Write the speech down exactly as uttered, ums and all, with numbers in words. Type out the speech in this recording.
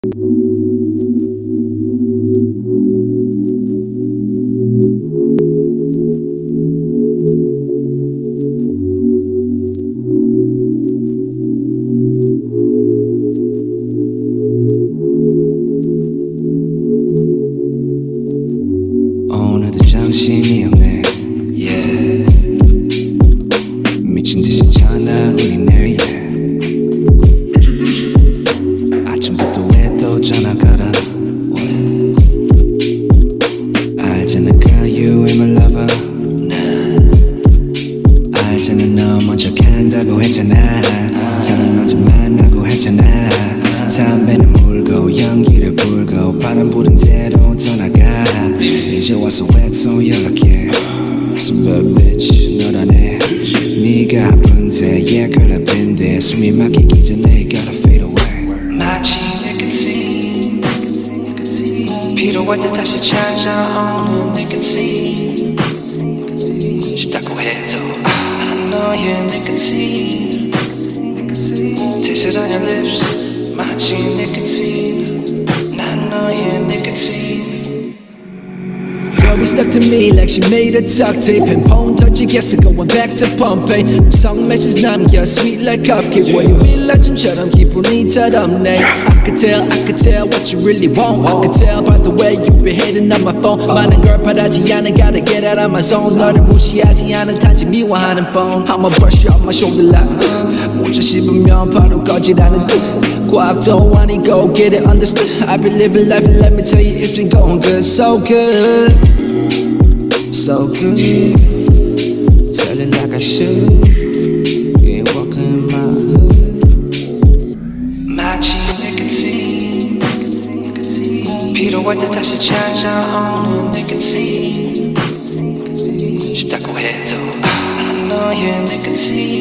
오늘도 정신이 없네 yeah. 미친듯이 전화 울리네 yeah. 아침부터 왜 또 전화 걸어 알잖아 girl you ain't my lover 알잖아 너 먼저 간다고 했잖아 저는 너 좀 만나고 했잖아 담배는 물고 연기를 불고 바람 부는 대로 떠나가 이제 와서 왜 또 연락해 So bad bitch 너라네 네가 아픈데 yeah girl I've been there 숨이 막히기 전에 gotta fade away 마치 니코틴 필요할 때 다시 찾아오는 니코틴 싫다고 해도 난 너의 니코틴 Taste it on your lips 마치 니코틴 난 너의 니코틴 Girl, stuck to me like she made a duct tape and phone touch it, guess I'm going back to Pompeii 성 message 남겨 sweet like cupcake when you feel 아침처럼 기분이 더럽네 I could tell, I could tell what you really want I could tell by the way you be hitting on my phone 많은 걸 바라지 않아 gotta get out of my zone 너를 무시하지 않은 단지 미워하는 phone I'ma brush you off my shoulder like uh, 모자 씹으면 바로 꺼지라는 뜻 과학도 아니고 get it understood I've been living life and let me tell you it's been going good so good So good, tell it like I should. You ain't walking in my hood. 마치 니코틴, 필요할 때 다시 찾아오는 니코틴. 싫다고 해도 난 너의 니코틴.